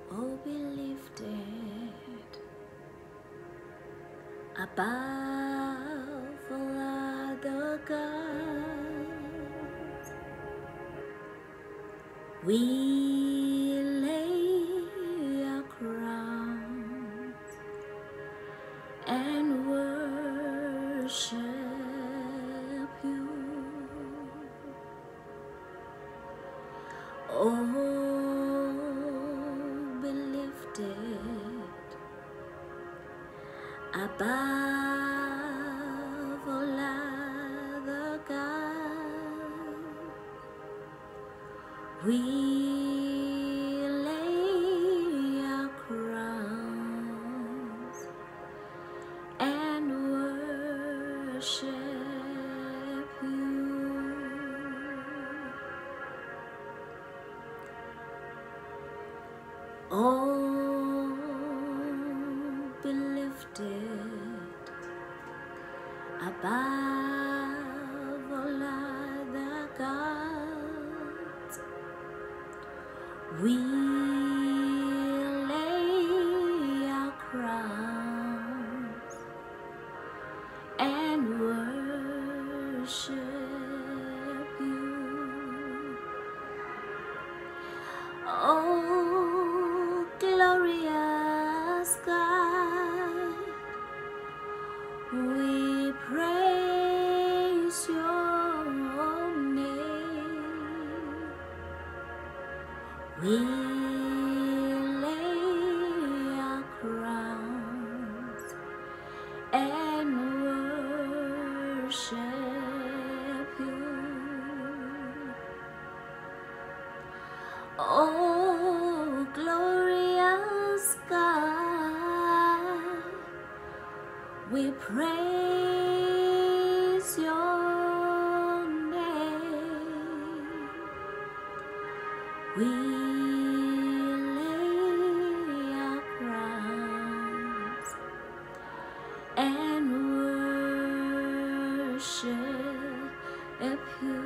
Oh, be lifted above all other gods. We lay our crowns and worship you. Oh, be lifted above all other gods. We lay our crowns and worship you. Oh, be lifted above all other gods. We lay our crowns and worship you. Oh, glorious God, we praise your name. We lay our crowns and worship you. Oh, glorious God, we praise your name. We lay our crowns and worship you.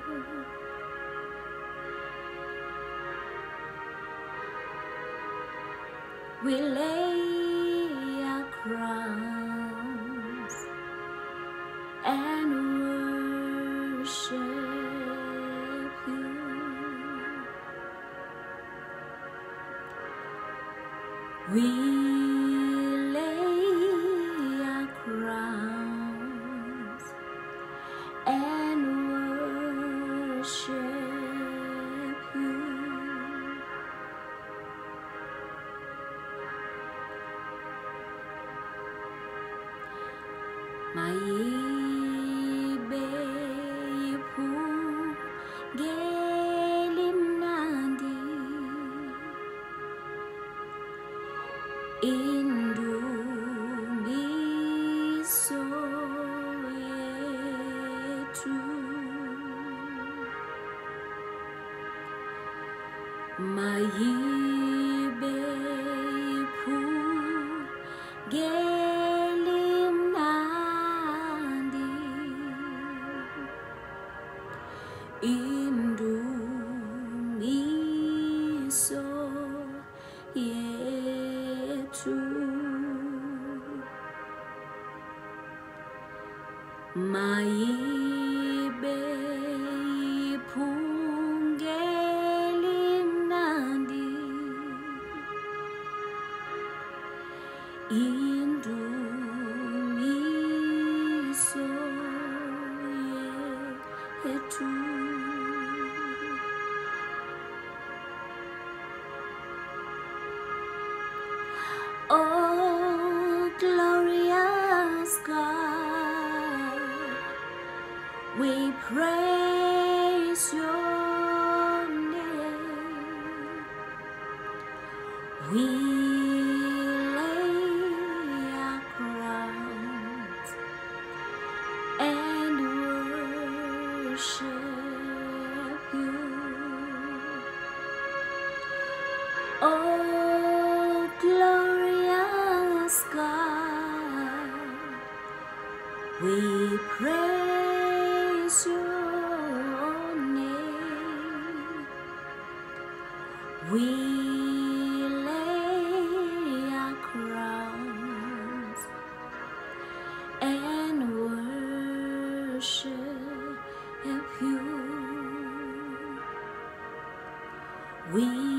We lay our crowns and worship you. We lay our crowns and worship you. Maibe pu gelimnandi indumiso yetu. Maibe pu gelimnandi indumiso yetu. Maibe ipungelimnandi indumiso yetu. Oh, glorious God, we praise your name. We lay our crowns and worship you. Oh, glorious God, we praise your name. We lay We